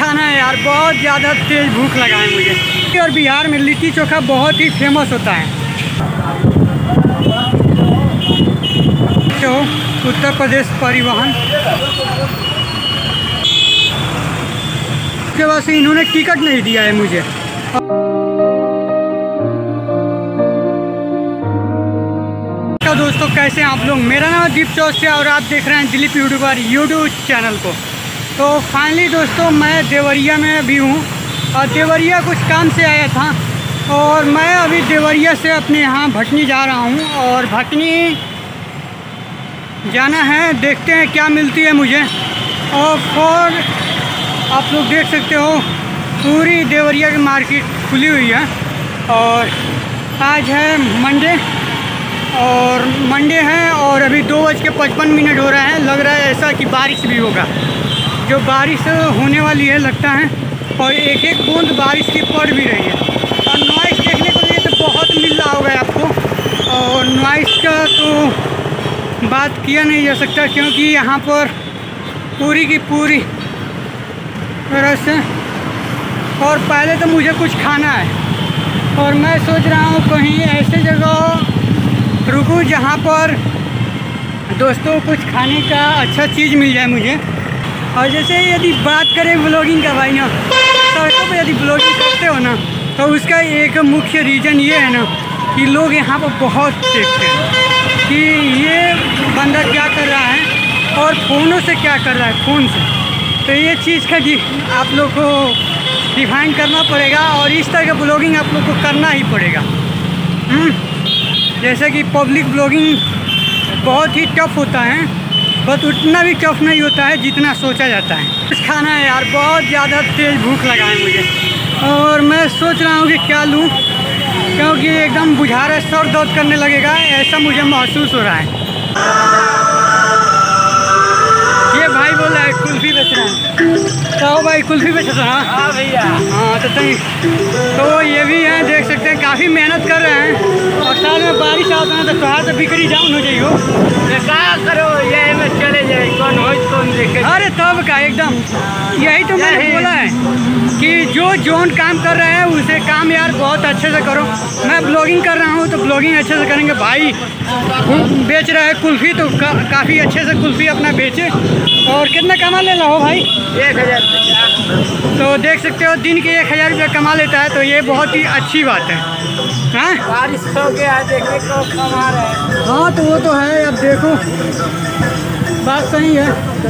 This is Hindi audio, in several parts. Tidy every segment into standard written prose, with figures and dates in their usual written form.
खाना है यार, बहुत ज़्यादा तेज़ भूख लगा है मुझे। और बिहार में लिट्टी चोखा बहुत ही फेमस होता है। तो उत्तर प्रदेश परिवहन के वजह से इन्होंने टिकट नहीं दिया है मुझे। दोस्तों कैसे हैं आप लोग? मेरा नाम दीप चौरसिया और आप देख रहे हैं दिलीप यूट्यूबर यूट्यूब चैनल को। तो फाइनली दोस्तों मैं देवरिया में अभी हूँ और देवरिया कुछ काम से आया था और मैं अभी देवरिया से अपने यहाँ भटनी जा रहा हूँ और भटनी जाना है, देखते हैं क्या मिलती है मुझे। और आप लोग देख सकते हो पूरी देवरिया की मार्केट खुली हुई है और आज है मंडे है और अभी 2:55 हो रहा है। लग रहा है ऐसा कि बारिश भी होगा, जो बारिश होने वाली है लगता है। और एक एक बूंद बारिश की पड़ भी रही है और नॉइस देखने को लिए तो बहुत मिल रहा होगा आपको। और नॉइस का तो बात किया नहीं जा सकता क्योंकि यहाँ पर पूरी की पूरी तरह से। और पहले तो मुझे कुछ खाना है और मैं सोच रहा हूँ कहीं ऐसे जगह रुकूं जहाँ पर दोस्तों कुछ खाने का अच्छा चीज़ मिल जाए मुझे। और जैसे यदि बात करें ब्लॉगिंग का भाई ना, सड़कों पे यदि ब्लॉगिंग करते हो ना तो उसका एक मुख्य रीज़न ये है ना कि लोग यहाँ पर बहुत देखते हैं कि ये बंदा क्या कर रहा है और फ़ोनों से क्या कर रहा है, फ़ोन से। तो ये चीज़ का जी आप लोग को डिफाइन करना पड़ेगा और इस तरह का ब्लॉगिंग आप लोग को करना ही पड़ेगा। जैसे कि पब्लिक ब्लॉगिंग बहुत ही टफ होता है, बट उतना भी टफ नहीं होता है जितना सोचा जाता है। कुछ खाना है यार, बहुत ज़्यादा तेज़ भूख लगा है मुझे और मैं सोच रहा हूँ कि क्या लूँ क्योंकि एकदम बुझा रहा है, सर दर्द करने लगेगा ऐसा मुझे महसूस हो रहा है। ये भाई बोल रहा है कुल्फ़ी बेच रहा है। तो भाई कुल्फ़ी बेच रहा है? हाँ भैया। हाँ तो ये भी है, देख सकते हैं काफ़ी मेहनत कर रहे हैं और साल में बारिश आता है तो कहाँ तो बिक्री डाउन हो जाइए। क्या करो ये में चले जाए कौन हो कौन देखे। अरे तब का एकदम यही तो मैंने बोला है कि जो जोन काम कर रहे हैं उसे काम यार बहुत अच्छे से करो। मैं ब्लॉगिंग कर रहा हूँ तो ब्लॉगिंग अच्छे से करेंगे। भाई बेच रहा है कुल्फ़ी तो काफ़ी अच्छे से कुल्फ़ी अपना बेचे। और कितना कमा ले रहा हो भाई? 1000 रुपया। तो देख सकते हो दिन के 1000 रुपया कमा लेता है तो ये बहुत ही अच्छी बात है। हाँ बारिश हो गया देखने को कमा रहे हैं। हाँ तो वो तो है, अब देखो बात सही है।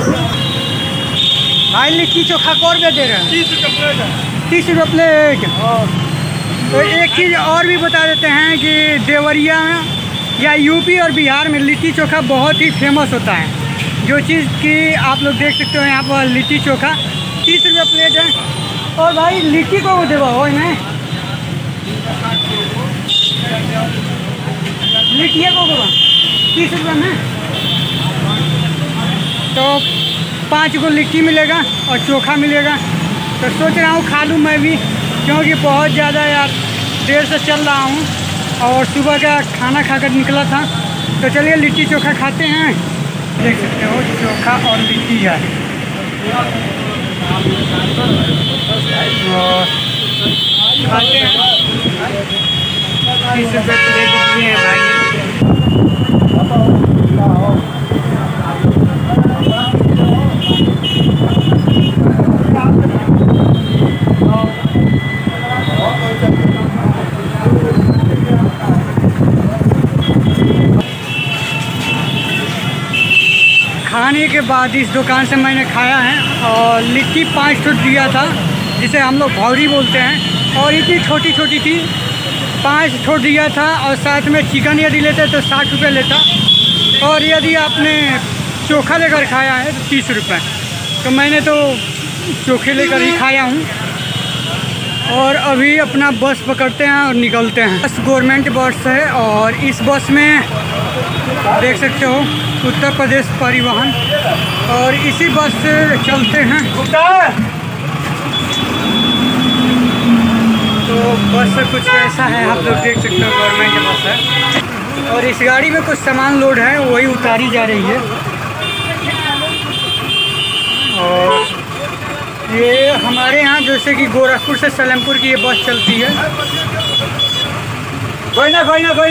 भाई लिट्टी चोखा कौन दे रहे हैं? 30 रुपये प्लेट। 30 रुपये प्लेट। तो एक चीज़ और भी बता देते हैं कि देवरिया या यूपी और बिहार में लिट्टी चोखा बहुत ही फेमस होता है। जो चीज़ कि आप लोग देख सकते हो यहाँ पर लिट्टी चोखा 30 रुपये प्लेट है। और भाई लिट्टी को देवा हो इन्हें लिट्टिया को देवा 30 रुपये में। तो 5 को लिट्टी मिलेगा और चोखा मिलेगा। तो सोच रहा हूँ खा लूँ मैं भी क्योंकि बहुत ज़्यादा यार देर से चल रहा हूँ और सुबह का खाना खाकर निकला था। तो चलिए लिट्टी चोखा खाते हैं। देख सकते हो चोखा और लिट्टी है और खाते हैं। 30 रुपये प्लेट दिए हैं भाई। खाने के बाद इस दुकान से मैंने खाया है और लिट्टी 5 ठो दिया था जिसे हम लोग भौरी बोलते हैं और इतनी छोटी छोटी थी। 5 ठो दिया था और साथ में चिकन यदि लेते तो 60 रुपये लेता और यदि आपने चोखा लेकर खाया है तो 30 रुपये। तो मैंने तो चोखे लेकर ही खाया हूँ और अभी अपना बस पकड़ते हैं और निकलते हैं। बस गवर्नमेंट बस है और इस बस में देख सकते हो उत्तर प्रदेश परिवहन और इसी बस से चलते हैं। तो बस कुछ ऐसा है, आप लोग देख सकते हो गवर्नमेंट बस है और इस गाड़ी में कुछ सामान लोड है वही उतारी जा रही है। और ये हमारे यहाँ जैसे कि गोरखपुर से सलेमपुर की ये बस चलती है। कोई ना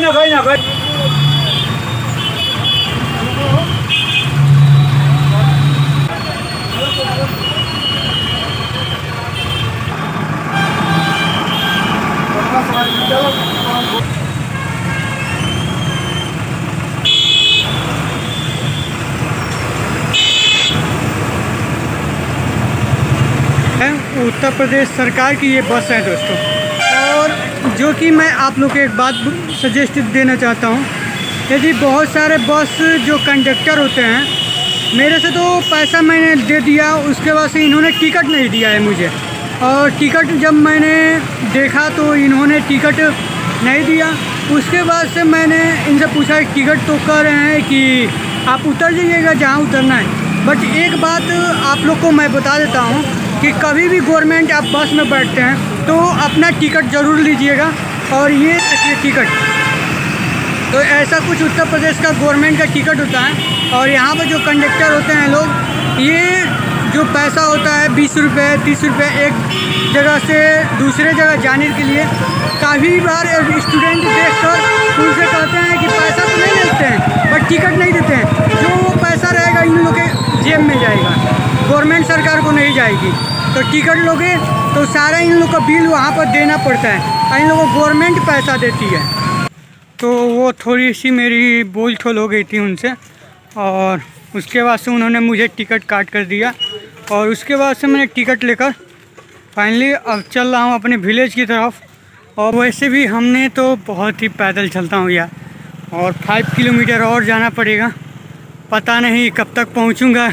उत्तर प्रदेश सरकार की ये बस है दोस्तों। और जो कि मैं आप लोग को एक बात सजेस्ट देना चाहता हूँ, यदि बहुत सारे बस जो कंडक्टर होते हैं, मेरे से तो पैसा मैंने दे दिया, उसके बाद से इन्होंने टिकट नहीं दिया है मुझे। और टिकट जब मैंने देखा तो इन्होंने टिकट नहीं दिया। उसके बाद से मैंने इनसे पूछा टिकट तो कह रहे हैं कि आप उतर जाइएगा जहाँ उतरना है। बट एक बात आप लोग को मैं बता देता हूँ कि कभी भी गवर्नमेंट आप बस में बैठते हैं तो अपना टिकट ज़रूर लीजिएगा। और ये टिकट तो ऐसा कुछ उत्तर प्रदेश का गवर्नमेंट का टिकट होता है। और यहाँ पर जो कंडक्टर होते हैं लोग, ये जो पैसा होता है 20 रुपये 30 रुपये एक जगह से दूसरे जगह जाने के लिए, काफ़ी बार स्टूडेंट देखकर उनसे कहते हैं कि पैसा तो नहीं लेते हैं बट टिकट नहीं देते हैं। जो वो पैसा रहेगा इन लोग के जेब में जाएगा, गवर्नमेंट सरकार को नहीं जाएगी। तो टिकट लोगे तो सारा इन लोग का बिल वहाँ पर देना पड़ता है और इन लोगों को गवर्नमेंट पैसा देती है। तो वो थोड़ी सी मेरी बोल ठोल हो गई थी उनसे, और उसके बाद से उन्होंने मुझे टिकट काट कर दिया। और उसके बाद से मैंने टिकट लेकर फाइनली अब चल रहा हूँ अपने विलेज की तरफ। और वैसे भी हमने तो बहुत ही पैदल चलता हूँ यार, और 5 किलोमीटर और जाना पड़ेगा, पता नहीं कब तक पहुँचूँगा।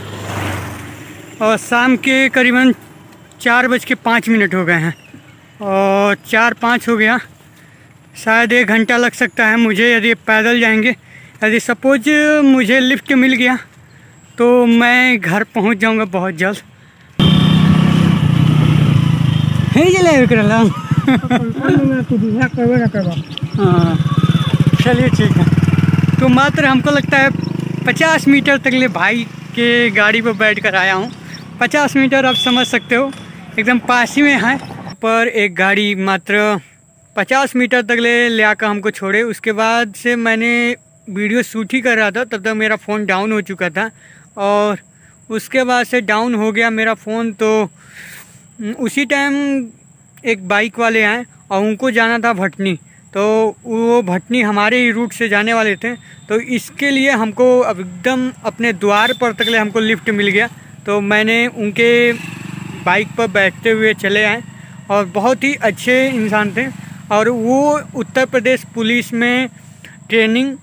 और शाम के करीबन 4:05 हो गए हैं और 4-5 हो गया, शायद 1 घंटा लग सकता है मुझे यदि पैदल जाएंगे। यदि सपोज मुझे लिफ्ट मिल गया तो मैं घर पहुंच जाऊंगा बहुत जल्द। हाँ चलिए ठीक है। तो मात्र हमको लगता है 50 मीटर तक ले भाई के गाड़ी पर बैठ कर आया हूँ। 50 मीटर आप समझ सकते हो, एकदम पास ही में है। पर एक गाड़ी मात्र 50 मीटर तक ले आकर हमको छोड़े। उसके बाद से मैंने वीडियो शूट ही कर रहा था, तब तक मेरा फ़ोन डाउन हो चुका था। और उसके बाद से डाउन हो गया मेरा फ़ोन, तो उसी टाइम एक बाइक वाले आए और उनको जाना था भटनी, तो वो भटनी हमारे ही रूट से जाने वाले थे। तो इसके लिए हमको अब एकदम अपने द्वार पर तक ले हमको लिफ्ट मिल गया। तो मैंने उनके बाइक पर बैठते हुए चले आए, और बहुत ही अच्छे इंसान थे। और वो उत्तर प्रदेश पुलिस में ट्रेनिंग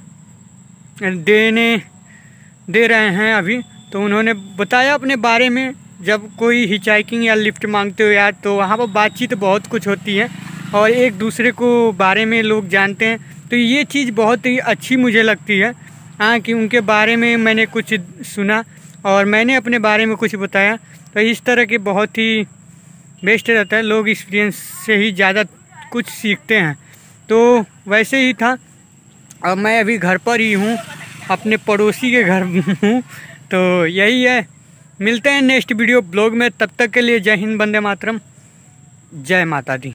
दे रहे हैं अभी। तो उन्होंने बताया अपने बारे में, जब कोई हिचाइकिंग या लिफ्ट मांगते हो यार, तो वहाँ पर बातचीत बहुत कुछ होती है और एक दूसरे को बारे में लोग जानते हैं। तो ये चीज़ बहुत ही अच्छी मुझे लगती है, हाँ, कि उनके बारे में मैंने कुछ सुना और मैंने अपने बारे में कुछ बताया। तो इस तरह के बहुत ही बेस्ट रहता है, लोग एक्सपीरियंस से ही ज़्यादा कुछ सीखते हैं। तो वैसे ही था। अब मैं अभी घर पर ही हूँ, अपने पड़ोसी के घर हूँ। तो यही है, मिलते हैं नेक्स्ट वीडियो ब्लॉग में। तब तक के लिए जय हिंद, वंदे मातरम, जय माता दी।